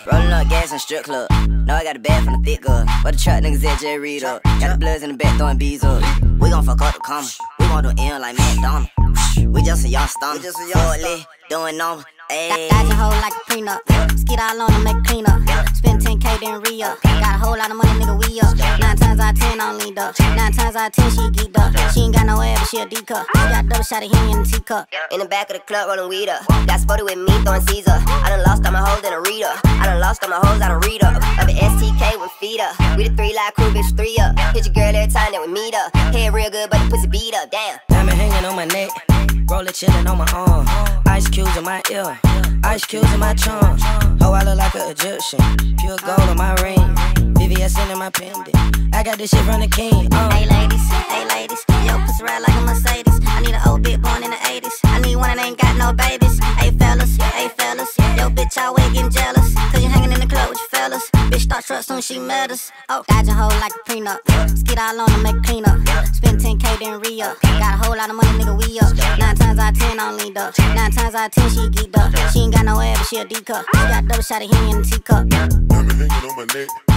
Rolling up gas in strip club. Know I got a bag from the thick girl. But the trap niggas at Jive Records. Got the bloods in the back throwing bees up. We gon' fuck up the comma. We gon' do M like McDonald's. We just a young stomach. Forklift, doing normal. Dodging hoe like a prenup. Skid all on them, make clean up. Spend 10K, then re-up. Got a whole lot of money, nigga, we up. 9 times out of 10, I don't lead up. 9 times out of 10, she geeked up. She ain't got no ass, but she a D cup. She got double shot of Henny in the teacup. In the back of the club, rolling weed up. Got spotted with me, throwing Caesar. I done lost all my hoes in a reader. I done lost all my hoes, I done read up. Up at STK with feet up. We the 3 live crew, bitch, 3 up. Hit your girl every time that we meet up. Head real good, but the pussy beat up, damn. Diamond hanging on my neck, roller chillin' on my arm. Ice cubes in my ear, ice cubes in my charm. Oh, I look like an Egyptian. Pure gold on my ring, VVS in my pendant. I got this shit from the king. Hey ladies, yo, pussy ride like a Mercedes. I need an old bitch born in the 80s. I need one that ain't got no babies. Hey fellas, yo, bitch always getting jealous. Cause you hanging in the club with your fellas. Bitch start truck soon as she met us. Oh, dodging hoe like a prenup. Skid all on them, make clean up. Spend 10K, then re-up. Got a whole lot of money, nigga, we up. 9 times out of 10, I don't lead up. 9 times out of 10, she geeked up. She ain't got no ass, but she a D cup. She got double shot of Henny in the teacup. Diamond hanging on my neck.